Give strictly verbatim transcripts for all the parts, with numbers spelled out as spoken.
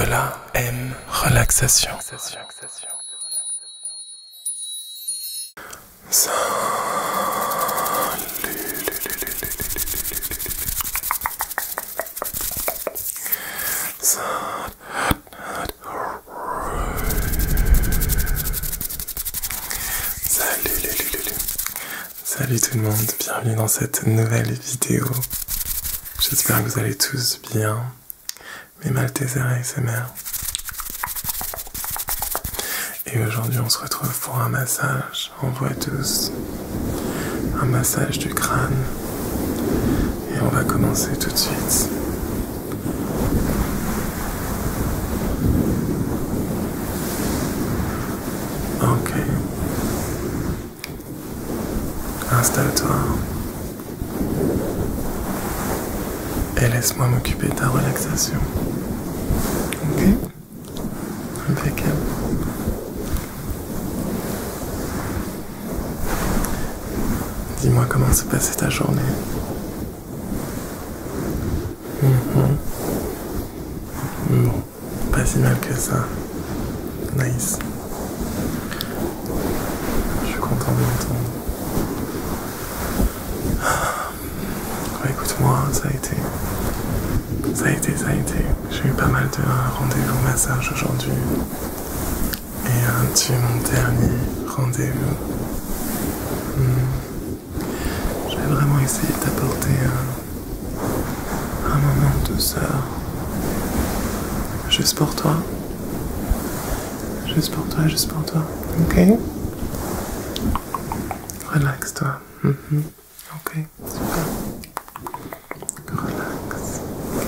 Nicolas M. Relaxation. Salut. Salut tout le monde, bienvenue dans cette nouvelle vidéo. J'espère que vous allez tous bien. Mes Maltesers A S M R. Et aujourd'hui on se retrouve pour un massage en voix douce. Un massage du crâne. Et on va commencer tout de suite. Ok. Installe-toi. Et laisse-moi m'occuper de ta relaxation. Ok? Impeccable. Dis-moi comment s'est passée ta journée. Mm-hmm. Bon, pas si mal que ça. Nice. Je suis content de l'entendre. Ouais, écoute-moi, ça a été... Ça a été, ça a été. J'ai eu pas mal de rendez-vous massage aujourd'hui. Et euh, tu es mon dernier rendez-vous. Hmm. J'ai vraiment essayé de t'apporter un, un moment de douceur. Juste pour toi. Juste pour toi, juste pour toi. Ok? Relaxe-toi. Mm-hmm. Ok, super. Relax.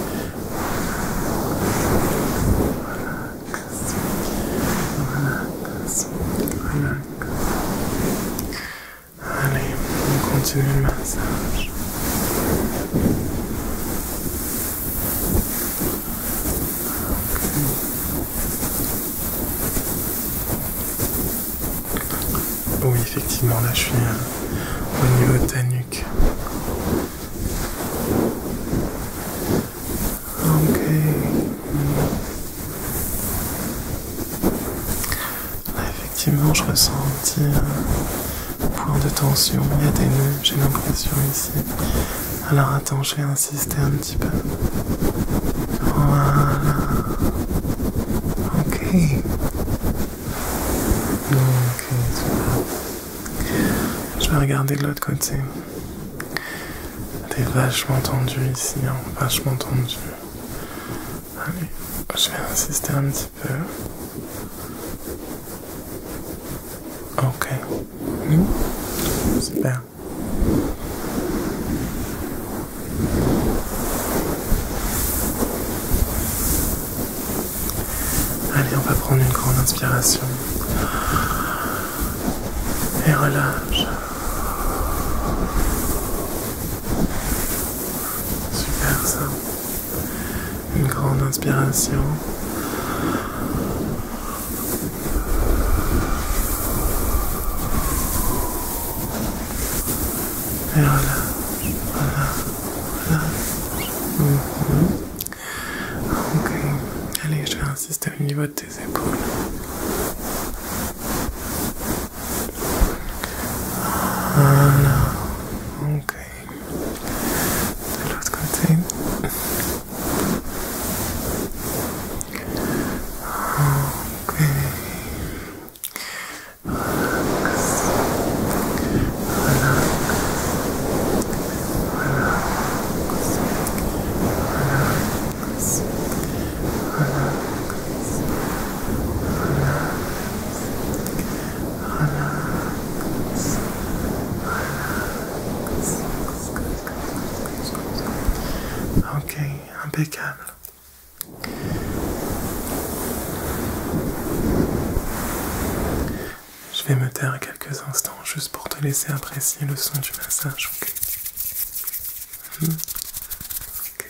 Relax. Relax. Allez, on continue le massage. Okay. Oui, effectivement, là je suis euh, au niveau de ta nuque. Ok. Là, effectivement, je ressens un petit euh, point de tension. Il y a des nœuds, j'ai l'impression ici. Alors attends, je vais insister un petit peu. Voilà. Ok. Ok, super. Je vais regarder de l'autre côté. T'es vachement tendu ici, hein, vachement tendu. Allez, je vais insister un petit peu. Ok. Mmh. Super. Allez, on va prendre une grande inspiration. Et relâche. Super ça. Une grande inspiration. Et relâche. Relâche. Relâche. Mm-hmm. Ok. Allez, je vais insister au niveau de tes épaules. Voilà. Ok. De l'autre côté. Ok. Relax. Relax. Relax. Relax. Ok, impeccable. Je vais me taire quelques instants juste pour te laisser apprécier le son du massage, ok? Hmm. Ok.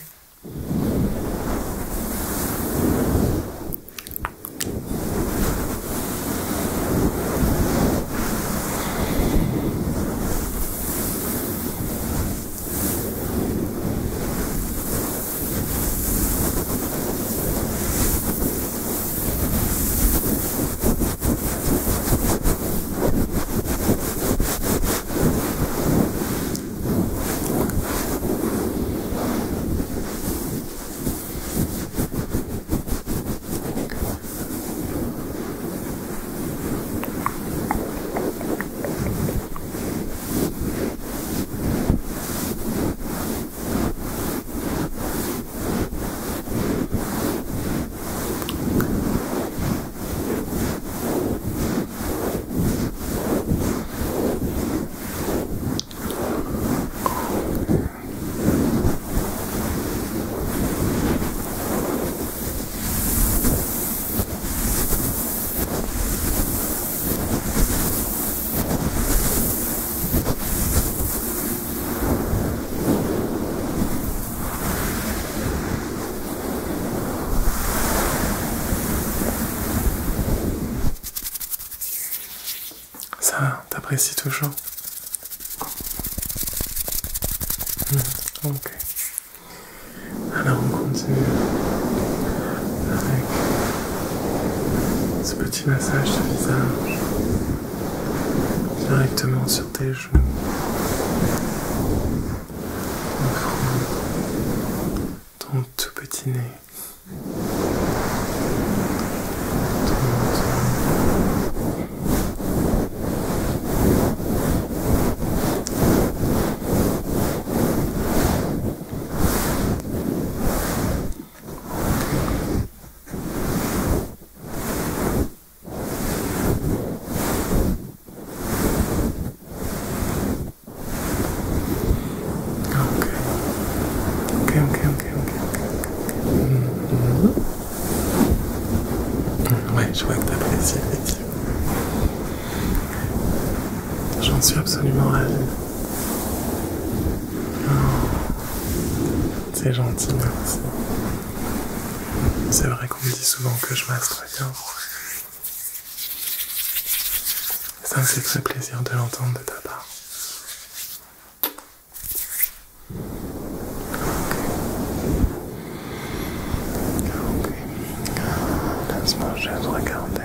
apprécies toujours. Mmh, ok. Alors on continue avec ce petit massage de visage directement sur tes genoux. Au front, ton tout petit nez. Je vois que t'apprécies, effectivement. J'en suis absolument ravie. Oh, c'est gentil, merci. C'est vrai qu'on me dit souvent que je masse très bien. Ça me fait très plaisir de l'entendre de ta part. Laisse-moi juste regarder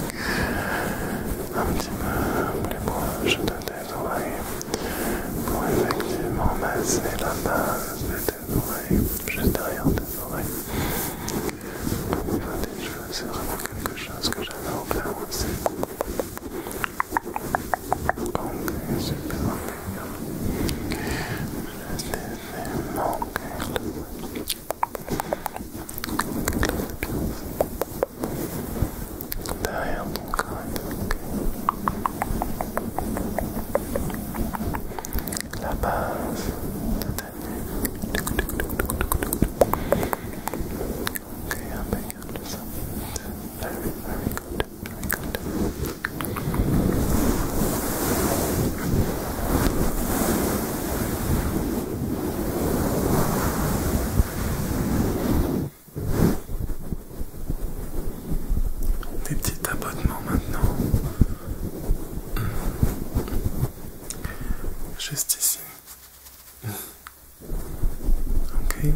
un petit peu les broches de tes oreilles pour effectivement masser la base de tes oreilles, juste derrière tes oreilles. Au niveau des cheveux, c'est vraiment quelque chose que j'avais au clair aussi. Ok, super. Je les ai manqués. Derrière ton crâne, la base de ta nuque. Ok, impeccable ça. Very, very good, very good. Des petits tapotements maintenant. Juste ici. Ok.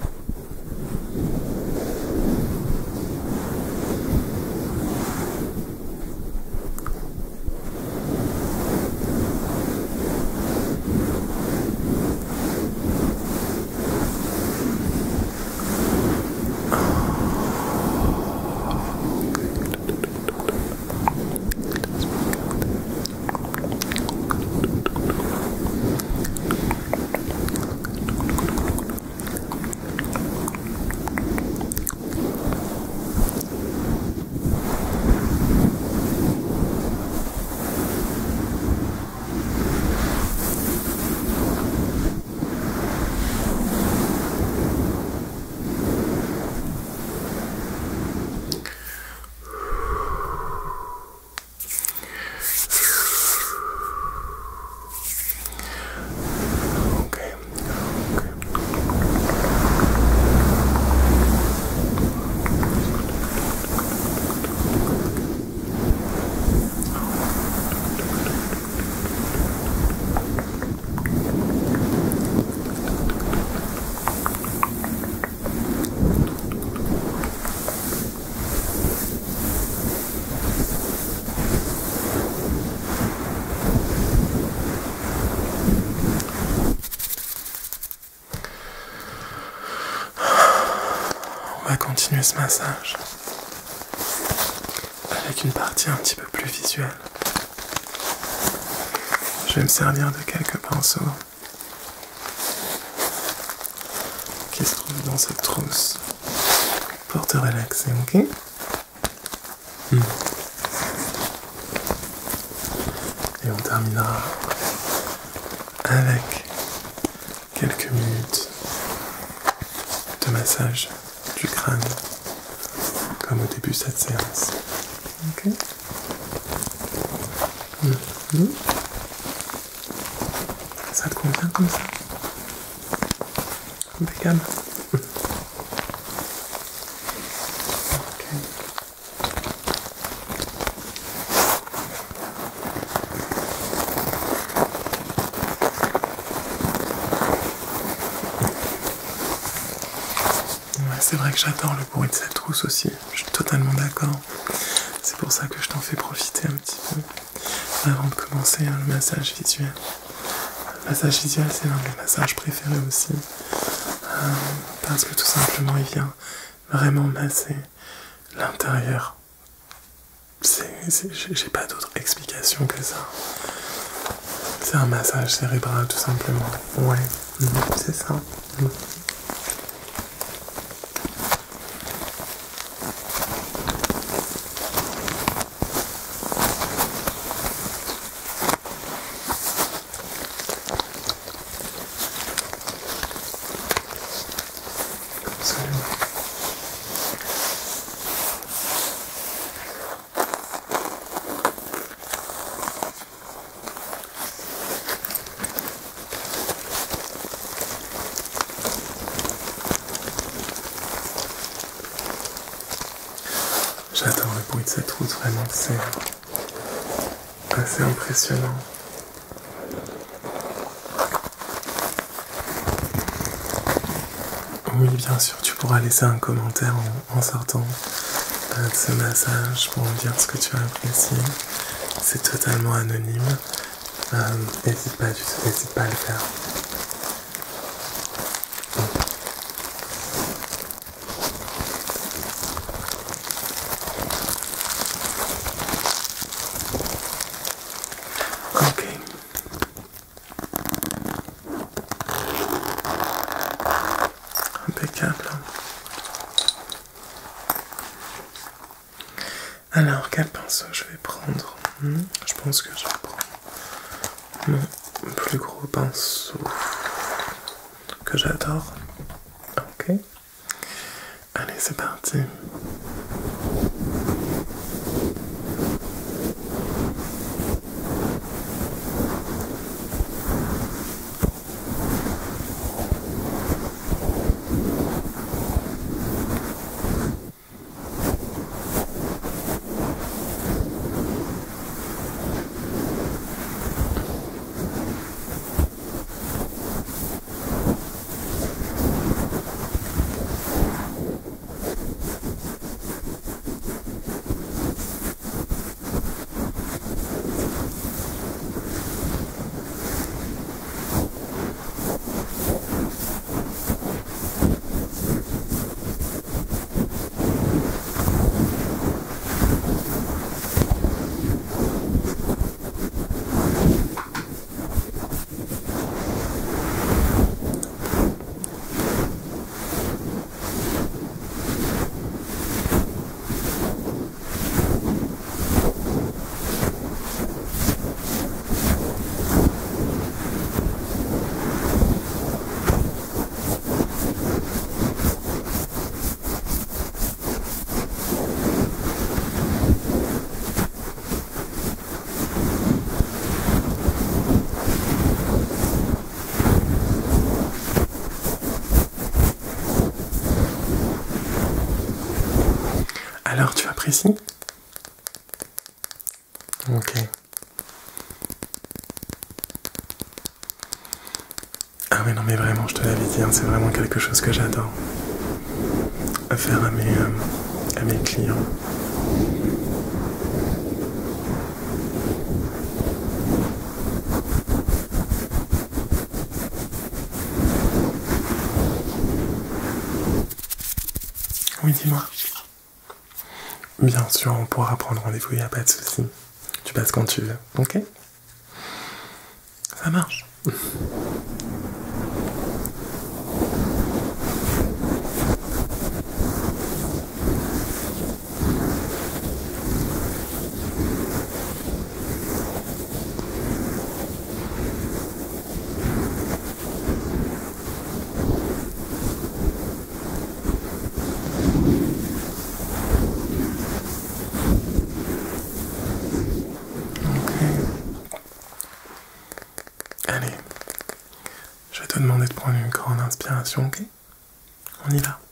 On va continuer ce massage avec une partie un petit peu plus visuelle. Je vais me servir de quelques pinceaux qui se trouvent dans cette trousse pour te relaxer, ok? mmh. Et on terminera avec quelques minutes de massage du crâne, comme au début de cette séance. Ok. Mmh. Ça te convient comme ça? Impeccable. Ok. c'est vrai que j'adore le bruit de cette trousse aussi, je suis totalement d'accord. C'est pour ça que je t'en fais profiter un petit peu avant de commencer hein, le massage visuel. Le massage visuel, c'est l'un de mes massages préférés aussi, euh, parce que tout simplement il vient vraiment masser l'intérieur. J'ai pas d'autre explication que ça. C'est un massage cérébral tout simplement. Ouais, mmh, c'est ça. Mmh. Absolument. J'adore le bruit de cette route, vraiment, c'est assez impressionnant. Oui, bien sûr, tu pourras laisser un commentaire en, en sortant euh, de ce massage pour me dire ce que tu as apprécié. C'est totalement anonyme. Euh, n'hésite pas du tout, n'hésite pas à le faire. Ok. Impeccable. Alors, quel pinceau je vais prendre? hmm, Je pense que je vais prendre mon plus gros pinceau que j'adore. Ok. Allez, c'est parti. Alors, tu apprécies? Ok. Ah mais non mais vraiment, je te l'avais dit, hein, c'est vraiment quelque chose que j'adore à faire à mes, euh, à mes clients. Oui, dis-moi. Bien sûr, on pourra prendre rendez-vous, il n'y a pas de souci. Tu passes quand tu veux, ok? Ça marche. Allez, je vais te demander de prendre une grande inspiration, ok? On y va.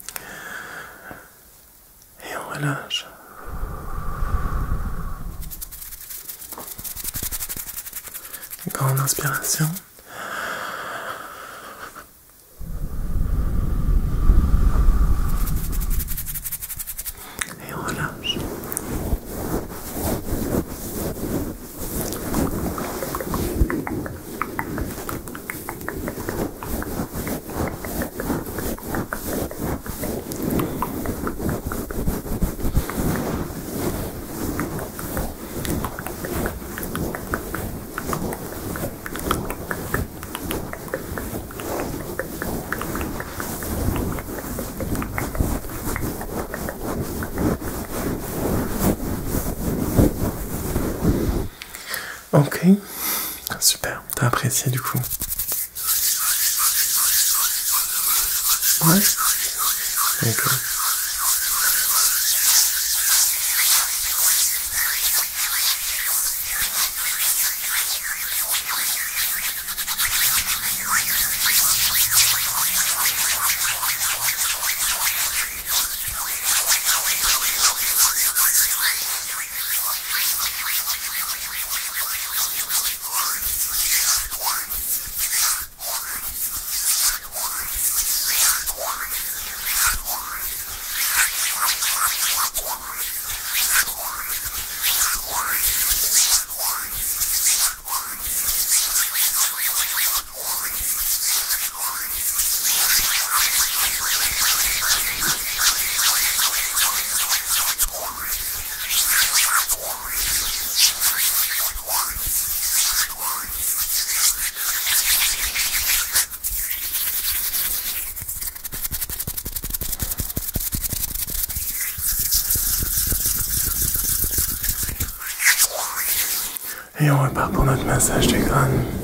Et on relâche. Grande inspiration. Ok, super, t'as apprécié du coup. Ouais. Ok. Et on repart pour notre massage du crâne.